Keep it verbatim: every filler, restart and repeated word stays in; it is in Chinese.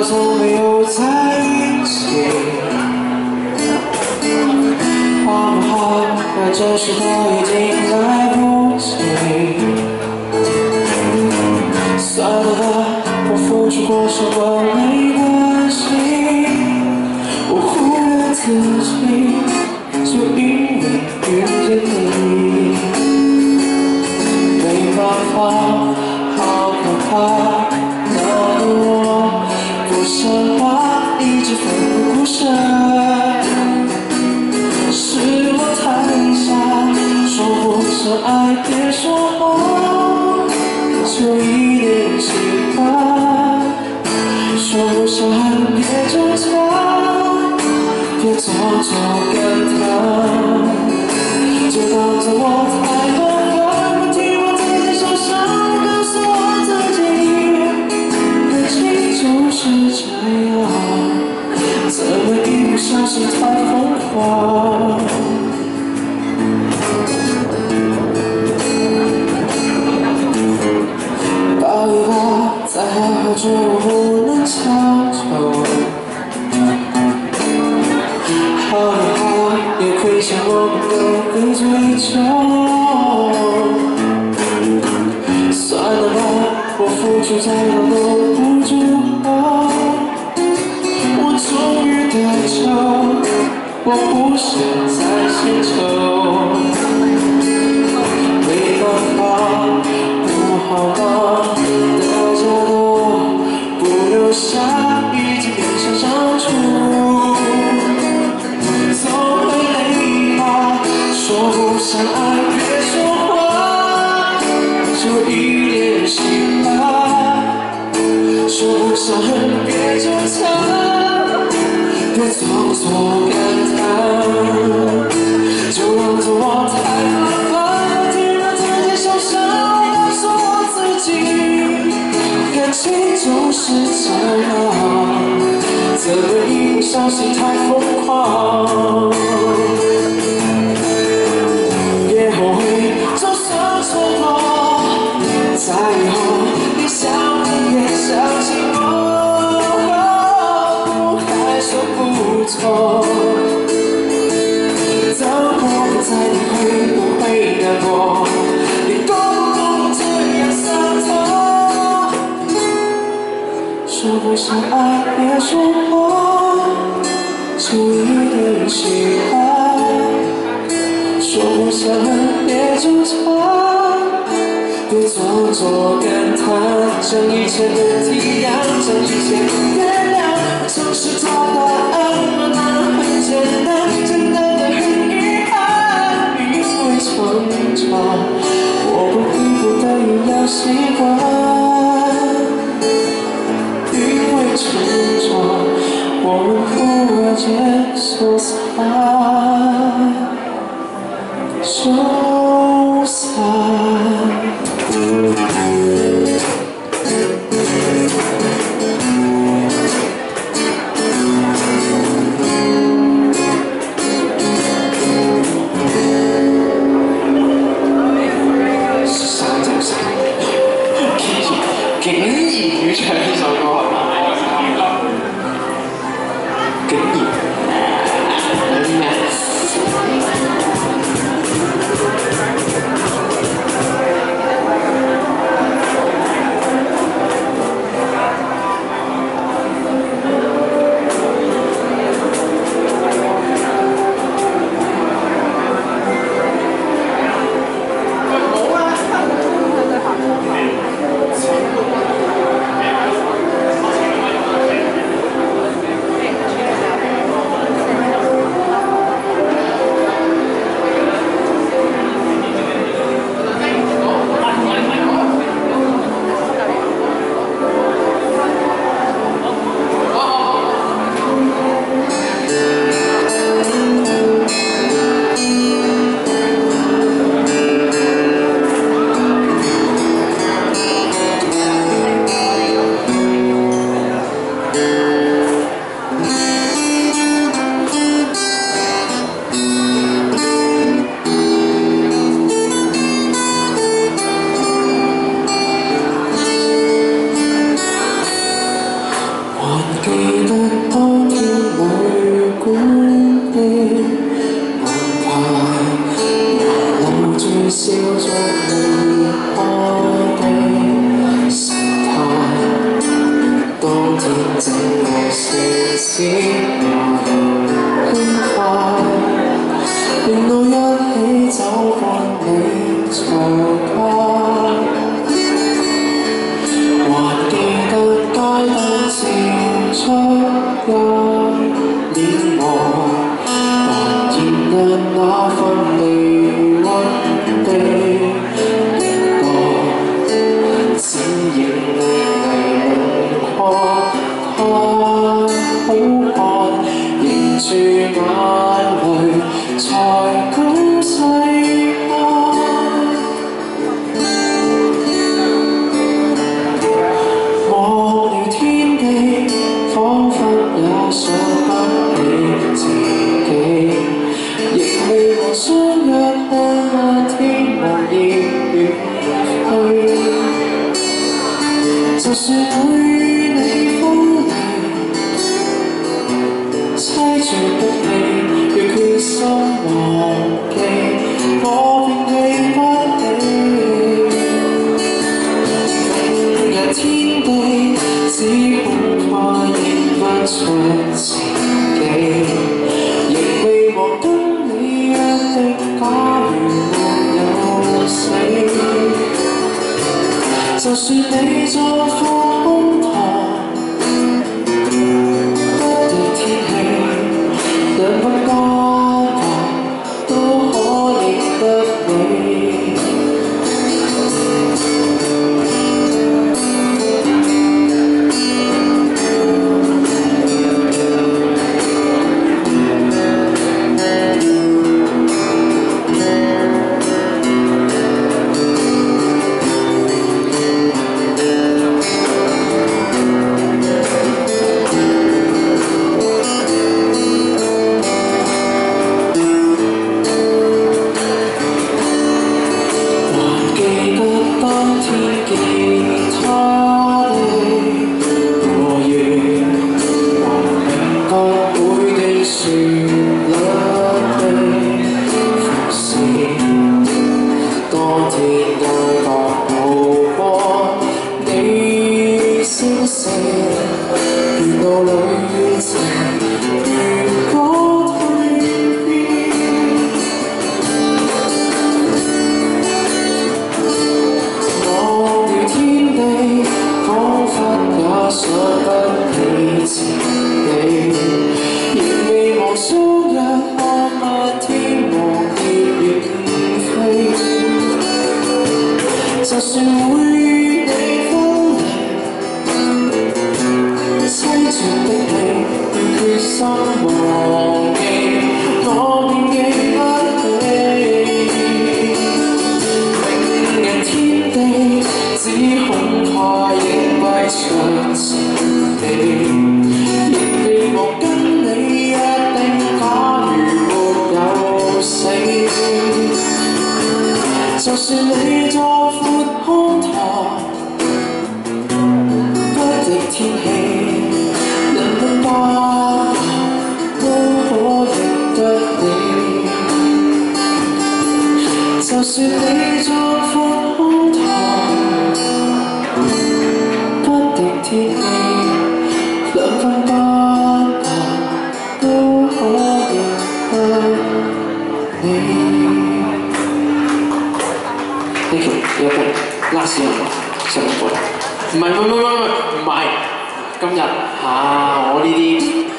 从没有在一起。好不好？那这时候已经来不及。算了吧，我付出过什么没关系。我忽略自己，就因为遇见你。没办法，好可怕。 说话一直奋不顾身，是我太傻，说不上爱，别说谎，就一点喜欢，说不上恨，别纠缠，别做作感叹，就当作我太麻烦，不替我自己受伤，告诉我自己，感情就是这样。 怎么一不小心太疯狂？抱一抱，再好好就不能强求。好也好，也亏欠我们都会追求。算了吧，我付出再多都不足够。 终于得救，我不想再献丑。没办法，不好吧？大家都不留下，已经变成相处。总会累吧？说不上爱，别说话，就一点心吧。说不上恨，别纠缠。 别装作感叹，就当作我太麻烦，替我自己受伤，告诉我自己，感情就是这样，怎么一不小心太疯狂？别后悔，就算错过，在以后别想你，别相信我。 不错，当我不在，你会不会难过？你够不够这样洒脱？说不上爱，别说谎，就一点喜欢。说不上恨，别纠缠，别装作感叹，将一切都体谅，将一切原谅，就是找答案。 简单，简单的很遗憾，因为成长，我们逼不得已要习惯。因为成长，我们忽然间收散，收散。 给你愚蠢一首歌，给你。 就算會你分離，凄絕的你，要決心忘記，我便記不起。明日天地，只恐怕認不出自己，仍未忘跟你約定，假如沒有死。就算你在放空堂，不敵天氣，兩分光芒都可認得你。就算會你分離，凄絕的你，要決心忘記，我便記不起。明日天地，只恐怕認不出自己，仍未忘跟你約定，假如沒有死。就算你在闊空堂，不敵天氣，兩分光芒都可認得你。就算你在闊空堂，不敵天氣，兩分光芒都可認得你。Thank you， 有份 last year 上一個，唔係唔係唔係唔係，今日嚇我呢啲。